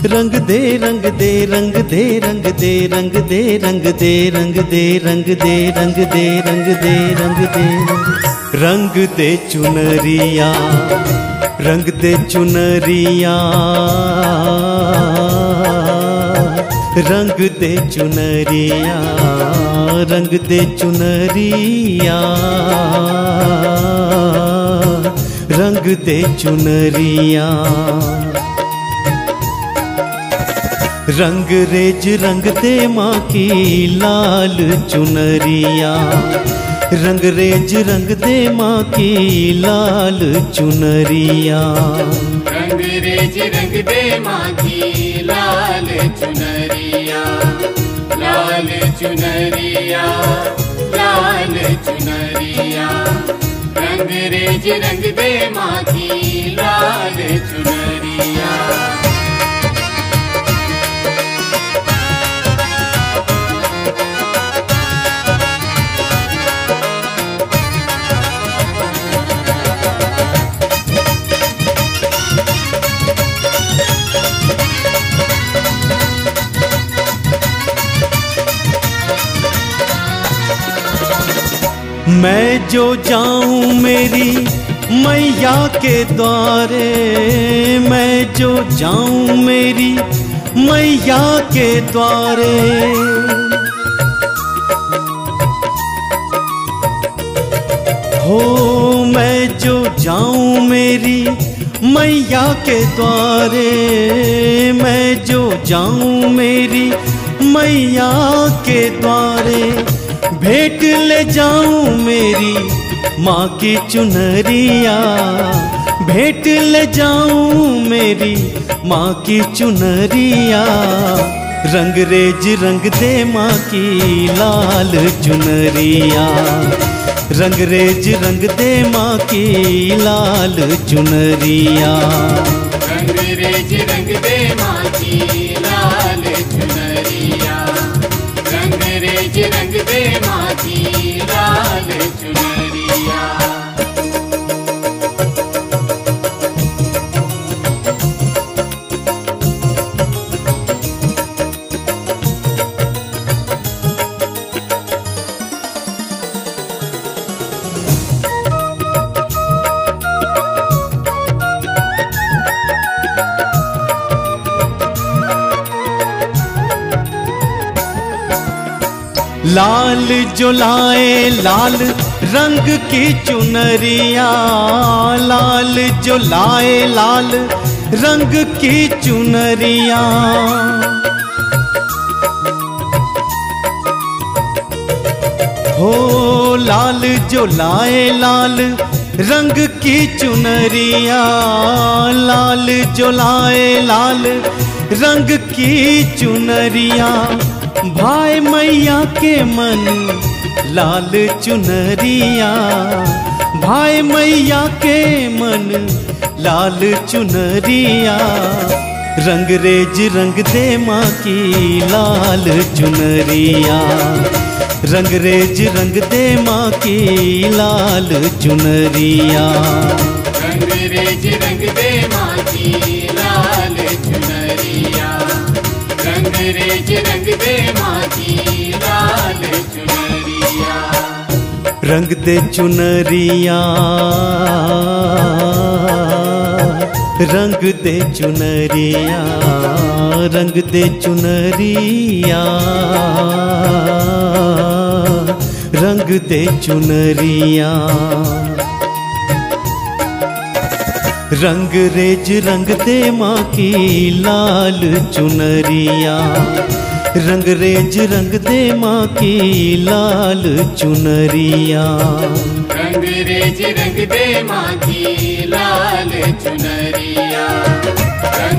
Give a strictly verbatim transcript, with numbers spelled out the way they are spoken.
रंग दे रंग दे रंग दे रंग दे रंग दे रंग दे रंग दे रंग दे रंग दे रंग दे रंग दे रंग दे चुनरिया रंग दे चुनरिया रंग दे चुनरिया रंग दे चुनरिया रंग दे चुनरिया रंग रेज रंग दे माँ की लाल चुनरिया रंग रेज रंग दे माँ की लाल चुनरिया रंग रेज रंग दे माँ की लाल चुनरिया लाल चुनरिया लाल चुनरिया रंग रेज रंग दे माँ की लाल चुनरिया। मैं जो जाऊं मेरी मैया के द्वारे मैं जो जाऊं मेरी मैया के द्वारे हो मैं जो जाऊं मेरी मैया के द्वारे मैं जो जाऊं मेरी मैया के द्वारे भेंट ले जाऊं मेरी माँ की चुनरिया भेंट ले जाऊं मेरी माँ की चुनरिया रंग रेज रंग दे माँ की लाल चुनरिया रंग रेज रंग दे माँ की लाल चुनरिया रंग रेज रंग दे माँ की लाल चुनरिया रंग रेज रंग दे माँ की लाल चुनरिया। लाल जो लाए लाल रंग की चुनरिया लाल जो लाए लाल रंग की चुनरिया हो लाल जो लाए लाल रंग की चुनरिया लाल जो लाए लाल रंग की चुनरिया भाई मैया के मन लाल चुनरिया भाई मैया के मन लाल चुनरिया रंग रेज रंग दे माँ की लाल चुनरिया रंग रेज रंग दे माँ की लाल चुनरिया रंग रेज रंग दे माँ की लाल चुनरिया रंग रेज रंग दे माँ की लाल चुनरिया रंग दे चुनरिया रंग दे चुनरिया रंग दे चुनरिया रंग दे चुनरिया रंग रेज रंग दे माँ की लाल चुनरिया रंग रेज रंग दे माँ की लाल चुनरिया रंग रेज रंग दे माँ की लाल चुनरिया।